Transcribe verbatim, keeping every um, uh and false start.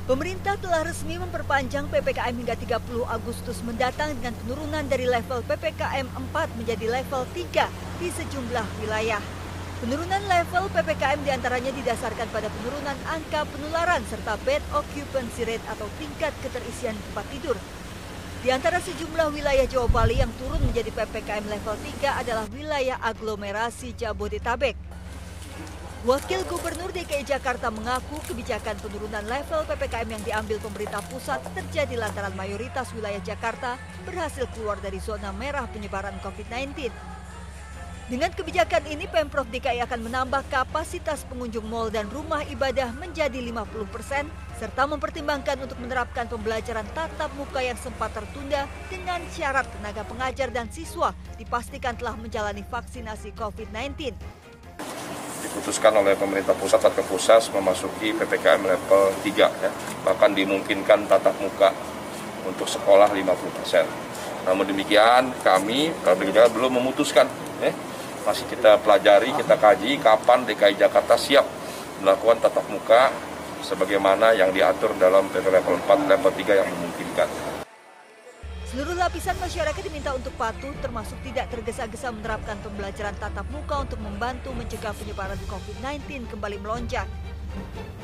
Pemerintah telah resmi memperpanjang P P K M hingga tiga puluh Agustus mendatang dengan penurunan dari level P P K M empat menjadi level tiga di sejumlah wilayah. Penurunan level P P K M diantaranya didasarkan pada penurunan angka penularan serta bed occupancy rate atau tingkat keterisian tempat tidur. Di antara sejumlah wilayah Jawa Bali yang turun menjadi P P K M level tiga adalah wilayah aglomerasi Jabodetabek. Wakil Gubernur D K I Jakarta mengaku kebijakan penurunan level P P K M yang diambil pemerintah pusat terjadi lantaran mayoritas wilayah Jakarta berhasil keluar dari zona merah penyebaran covid sembilan belas. Dengan kebijakan ini, Pemprov D K I akan menambah kapasitas pengunjung mal dan rumah ibadah menjadi lima puluh persen, serta mempertimbangkan untuk menerapkan pembelajaran tatap muka yang sempat tertunda dengan syarat tenaga pengajar dan siswa dipastikan telah menjalani vaksinasi covid sembilan belas. Diputuskan oleh pemerintah pusat atau pusat memasuki P P K M level tiga, ya. Bahkan dimungkinkan tatap muka untuk sekolah lima puluh persen. Namun demikian kami kalau begitu belum memutuskan, ya. Masih kita pelajari, kita kaji kapan D K I Jakarta siap melakukan tatap muka sebagaimana yang diatur dalam P P K M level empat, level tiga yang memungkinkan. Seluruh lapisan masyarakat diminta untuk patuh, termasuk tidak tergesa-gesa menerapkan pembelajaran tatap muka untuk membantu mencegah penyebaran covid sembilan belas kembali melonjak.